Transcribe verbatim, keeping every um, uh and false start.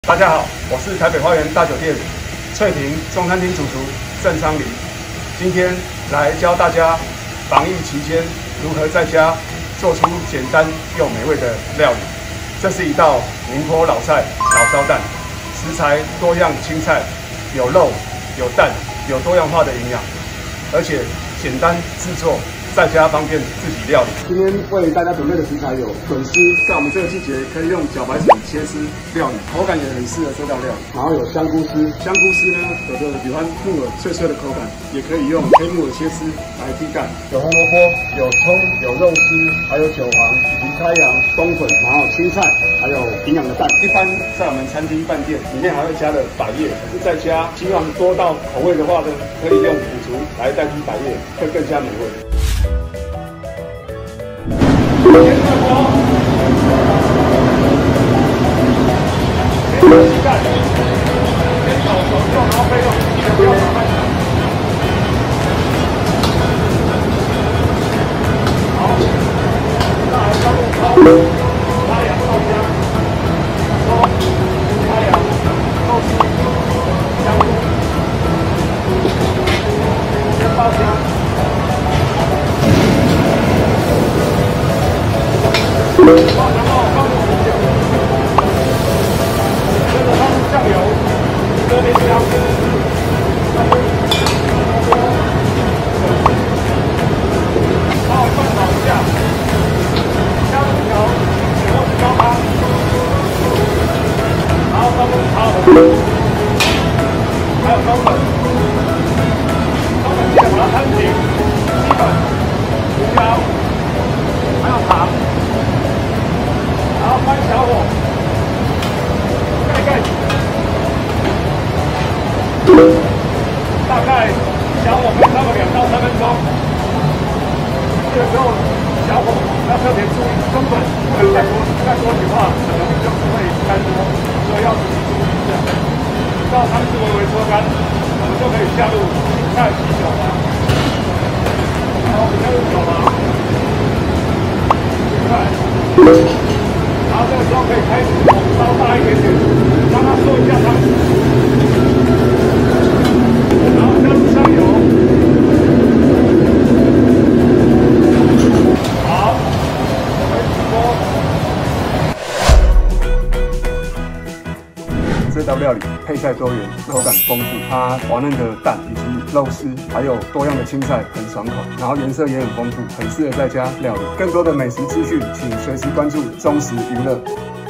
大家好，我是台北花园大酒店翠屏中餐厅主厨郑昌黎，今天来教大家防疫期间如何在家做出简单又美味的料理。这是一道宁波老菜老烧蛋，食材多样青菜，有肉有蛋，有多样化的营养，而且简单制作。 在家方便自己料理。今天为大家准备的食材有笋丝，在我们这个季节可以用茭白笋切丝料理，口感也很适合这道料理。然后有香菇丝，香菇丝呢，有的喜欢木耳脆脆的口感，也可以用黑木耳切丝来替代。有红萝卜，有葱，有肉丝，还有韭黄、以及开洋、冬粉，然后青菜，还有营养的蛋。一般在我们餐厅饭店里面还会加的百叶，可是在家希望多道口味的话呢，可以用腐竹来代替百叶，会更加美味。 先热锅，先有鸡蛋，先炒熟肉，然后备用，不要炒太长。好，再来烧入汤，开洋爆香，葱、开洋、肉丝、香菇，先爆香。 爆香后放入啤酒，接着放入酱油、这边姜、香菇、萝卜、笋丝，然后拌炒一下，加入调水或是高汤，然后放入茶红，还有冬粉，冬粉记得把它摊平，鸡粉、胡椒，还有糖。 然后关小火，盖盖子，大概小火可以烧个两到三分钟。这个时候小火要特别注意，根本不能再多再多的话，可能就是会干多，所以要仔细注意一下。到汤汁微微搓干，我们就可以下入青菜及韭黄，然后加入韭黄、青菜。 然后这个时候可以开始火烧大一点点，让它收一下汤，然后加入香油，好，回起锅。这道料理配菜多元，口感丰富，它滑嫩的蛋以及肉丝，还有多样的青菜，很爽口，然后颜色也很丰富，很适合在家料理。更多的美食资讯，请随时关注中时娱乐。